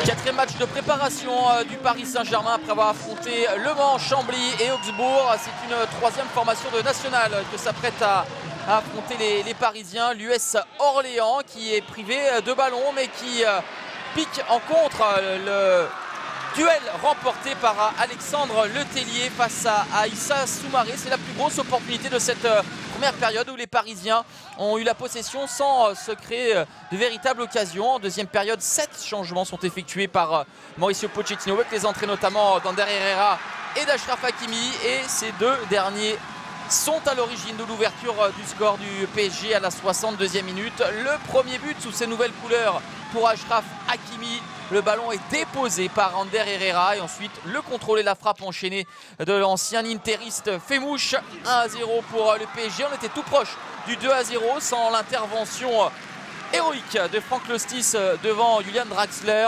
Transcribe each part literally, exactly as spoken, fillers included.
Quatrième match de préparation du Paris Saint-Germain après avoir affronté Le Mans, Chambly et Augsbourg. C'est une troisième formation de nationale que s'apprête à, à affronter les, les Parisiens. L'U S Orléans qui est privé de ballon mais qui euh, pique en contre le duel remporté par Alexandre Letellier face à, à Issa Soumaré. C'est la plus grosse opportunité de cette euh, première période où les Parisiens ont eu la possession sans euh, se créer euh, de véritables occasions. En deuxième période, sept changements sont effectués par euh, Mauricio Pochettino avec les entrées notamment d'Ander Herrera et d'Achraf Hakimi. Et ces deux derniers sont à l'origine de l'ouverture euh, du score du P S G à la soixante-deuxième minute. Le premier but sous ces nouvelles couleurs pour Achraf Hakimi. Le ballon est déposé par Ander Herrera et ensuite le contrôle et la frappe enchaînée de l'ancien interiste Femouche. un à zéro pour le P S G. On était tout proche du deux à zéro sans l'intervention héroïque de Franck Lostis devant Julian Draxler.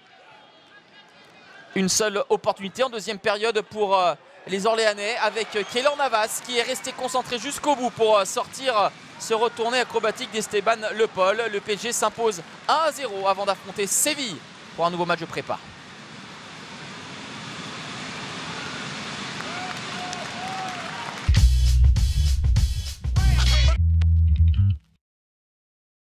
Une seule opportunité en deuxième période pour les Orléanais avec Keylor Navas qui est resté concentré jusqu'au bout pour sortir ce retourné acrobatique d'Esteban Le Paul. Le P S G s'impose un à zéro avant d'affronter Séville pour un nouveau match de prépa.